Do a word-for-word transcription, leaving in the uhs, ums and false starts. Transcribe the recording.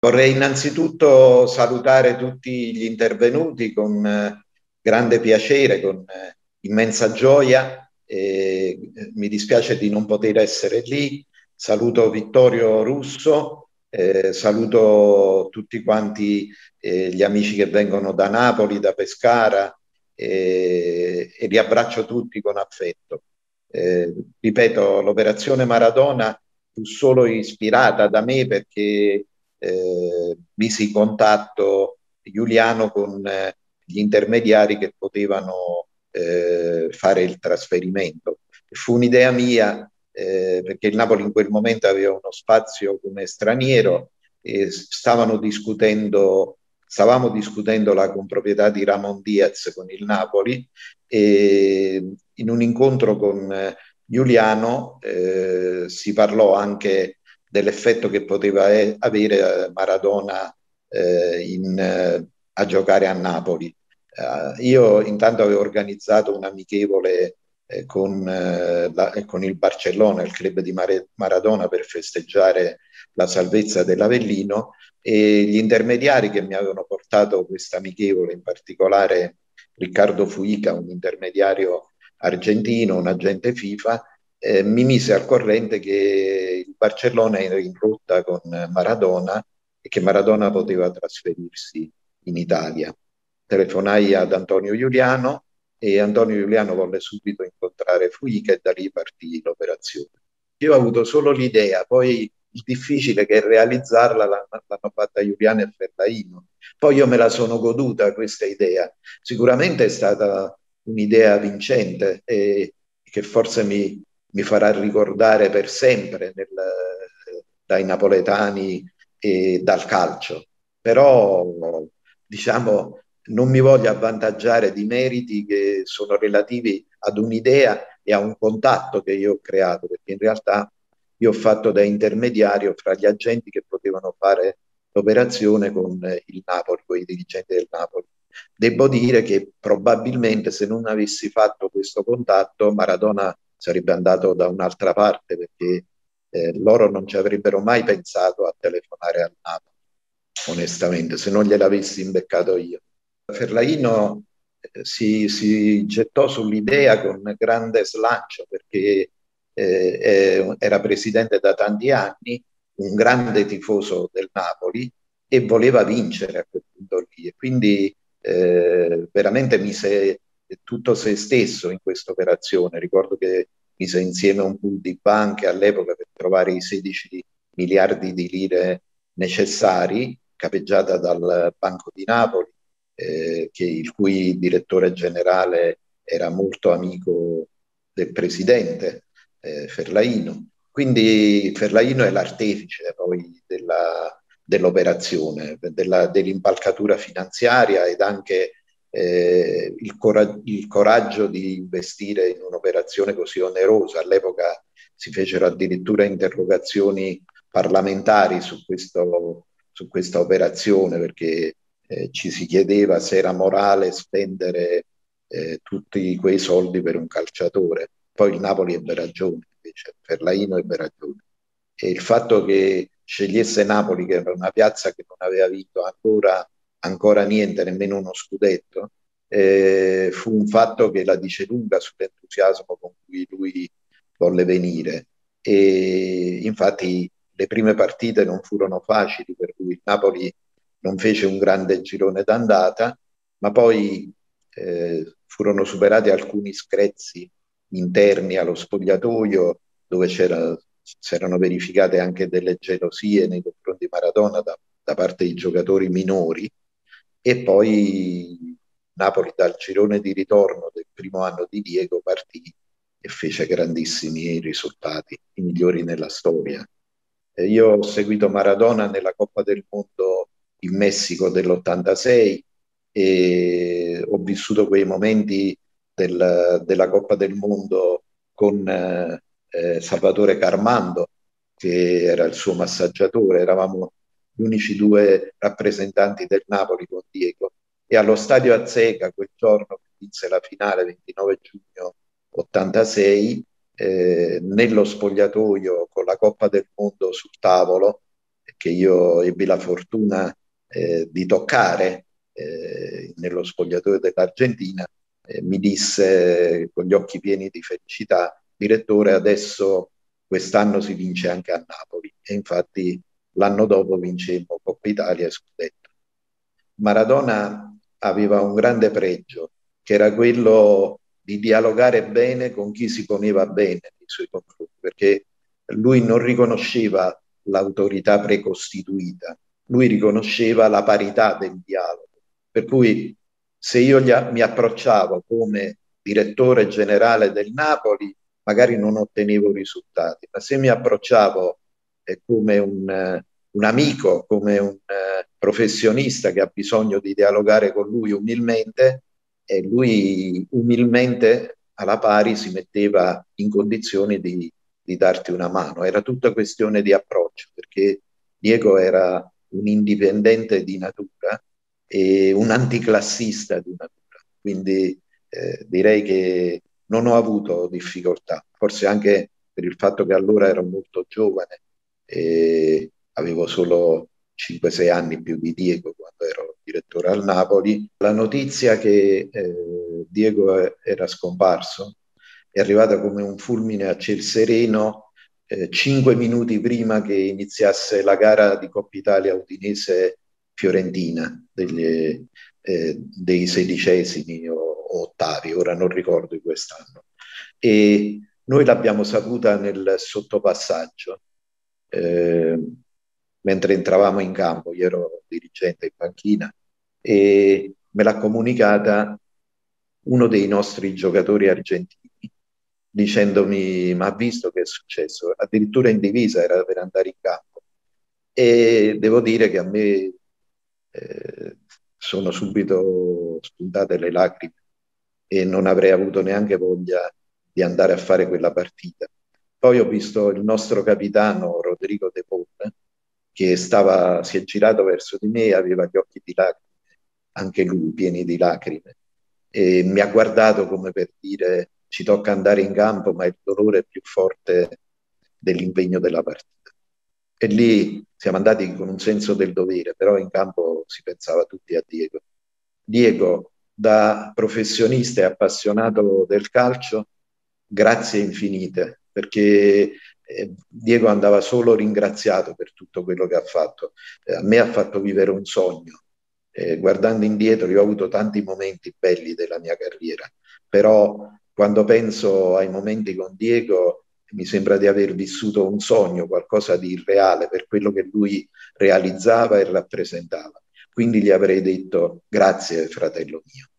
Vorrei innanzitutto salutare tutti gli intervenuti con eh, grande piacere, con eh, immensa gioia. E, eh, mi dispiace di non poter essere lì. Saluto Vittorio Russo, eh, saluto tutti quanti eh, gli amici che vengono da Napoli, da Pescara, eh, e li abbraccio tutti con affetto. Eh, ripeto, l'operazione Maradona fu solo ispirata da me perché eh, misi in contatto Giuliano con eh, gli intermediari che potevano eh, fare il trasferimento. Fu un'idea mia eh, perché il Napoli in quel momento aveva uno spazio come straniero e stavano discutendo, stavamo discutendo la comproprietà di Ramon Diaz con il Napoli e in un incontro con eh, Giuliano eh, si parlò anche dell'effetto che poteva eh, avere Maradona eh, in, eh, a giocare a Napoli. Uh, io intanto avevo organizzato un amichevole eh, con, eh, la, con il Barcellona, il club di Mare, Maradona, per festeggiare la salvezza dell'Avellino, e gli intermediari che mi avevano portato questa amichevole, in particolare Riccardo Fuica, un intermediario argentino, un agente FIFA, eh, mi mise al corrente che il Barcellona era in rotta con Maradona e che Maradona poteva trasferirsi in Italia. Telefonai ad Antonio Giuliano e Antonio Giuliano volle subito incontrare Fuica e da lì partì l'operazione. Io ho avuto solo l'idea, poi il difficile che è realizzarla l'hanno fatta Giuliano e Ferlaino. Poi io me la sono goduta questa idea. Sicuramente è stata un'idea vincente e che forse mi, mi farà ricordare per sempre nel, dai napoletani e dal calcio. Però, diciamo, non mi voglio avvantaggiare di meriti che sono relativi ad un'idea e a un contatto che io ho creato, perché in realtà io ho fatto da intermediario fra gli agenti che potevano fare l'operazione con il Napoli, con i dirigenti del Napoli. Devo dire che probabilmente se non avessi fatto questo contatto, Maradona sarebbe andato da un'altra parte perché eh, loro non ci avrebbero mai pensato a telefonare al Napoli, onestamente, se non gliel'avessi imbeccato io. Ferlaino eh, si, si gettò sull'idea con grande slancio perché eh, eh, era presidente da tanti anni, un grande tifoso del Napoli e voleva vincere a quel punto lì. E quindi eh, veramente mise tutto se stesso in questa operazione. Ricordo che mise insieme un pool di banche all'epoca per trovare i sedici miliardi di lire necessari, capeggiata dal Banco di Napoli, eh, che, il cui direttore generale era molto amico del presidente eh, Ferlaino. Quindi Ferlaino è l'artefice poi della, dell'operazione, della, dell'impalcatura finanziaria ed anche eh, il, cora- il coraggio di investire in un'operazione così onerosa. All'epoca si fecero addirittura interrogazioni parlamentari su, questo, su questa operazione perché eh, ci si chiedeva se era morale spendere eh, tutti quei soldi per un calciatore. Poi il Napoli ebbe ragione, invece, Ferlaino ebbe ragione. E il fatto che scegliesse Napoli, che era una piazza che non aveva vinto ancora, ancora niente, nemmeno uno scudetto, eh, fu un fatto che la dice lunga sull'entusiasmo con cui lui volle venire. E infatti le prime partite non furono facili, per cui il Napoli non fece un grande girone d'andata, ma poi eh, furono superati alcuni screzi interni allo spogliatoio dove c'era, si erano verificate anche delle gelosie nei confronti di Maradona da, da parte di giocatori minori e poi Napoli dal girone di ritorno del primo anno di Diego partì e fece grandissimi risultati, i migliori nella storia. Eh, io ho seguito Maradona nella Coppa del Mondo in Messico dell'ottantasei e ho vissuto quei momenti del, della Coppa del Mondo con eh, eh, Salvatore Carmando, che era il suo massaggiatore. Eravamo gli unici due rappresentanti del Napoli con Diego. E allo stadio Azteca, quel giorno che vinse la finale, ventinove giugno ottantasei, eh, nello spogliatoio con la Coppa del Mondo sul tavolo, che io ebbi la fortuna eh, di toccare eh, nello spogliatoio dell'Argentina, eh, mi disse con gli occhi pieni di felicità: direttore, adesso quest'anno si vince anche a Napoli. E infatti l'anno dopo vincemmo Coppa Italia e Scudetto. Maradona aveva un grande pregio, che era quello di dialogare bene con chi si poneva bene nei suoi confronti, perché lui non riconosceva l'autorità precostituita, lui riconosceva la parità del dialogo. Per cui se io gli, mi approcciavo come direttore generale del Napoli, magari non ottenevo risultati, ma se mi approcciavo eh, come un, eh, un amico, come un eh, professionista che ha bisogno di dialogare con lui umilmente, e lui umilmente alla pari si metteva in condizione di, di darti una mano. Era tutta questione di approccio, perché Diego era un indipendente di natura e un anticlassista di natura. Quindi eh, direi che non ho avuto difficoltà, forse anche per il fatto che allora ero molto giovane e avevo solo cinque sei anni più di Diego quando ero direttore al Napoli. La notizia che eh, Diego era scomparso è arrivata come un fulmine a ciel sereno eh, cinque minuti prima che iniziasse la gara di Coppa Italia Udinese-Fiorentina degli, eh, dei sedicesimi o, o ottavi, ora non ricordo di quest'anno. E noi l'abbiamo saputa nel sottopassaggio. Eh, mentre entravamo in campo, io ero dirigente in panchina, e me l'ha comunicata uno dei nostri giocatori argentini, dicendomi: ma ha visto che è successo? Addirittura in divisa, era per andare in campo. E devo dire che a me eh, sono subito spuntate le lacrime e non avrei avuto neanche voglia di andare a fare quella partita. Poi ho visto il nostro capitano Rodrigo De Paul, che stava, si è girato verso di me e aveva gli occhi di lacrime, anche lui pieni di lacrime, e mi ha guardato come per dire: ci tocca andare in campo, ma il dolore è più forte dell'impegno della partita. E lì siamo andati con un senso del dovere, però in campo si pensava tutti a Diego. Diego, da professionista e appassionato del calcio, grazie infinite, perché eh, Diego andava solo ringraziato per tutto quello che ha fatto. Eh, a me ha fatto vivere un sogno. Eh, guardando indietro, io ho avuto tanti momenti belli della mia carriera, però quando penso ai momenti con Diego mi sembra di aver vissuto un sogno, qualcosa di irreale per quello che lui realizzava e rappresentava. Quindi gli avrei detto: grazie, fratello mio.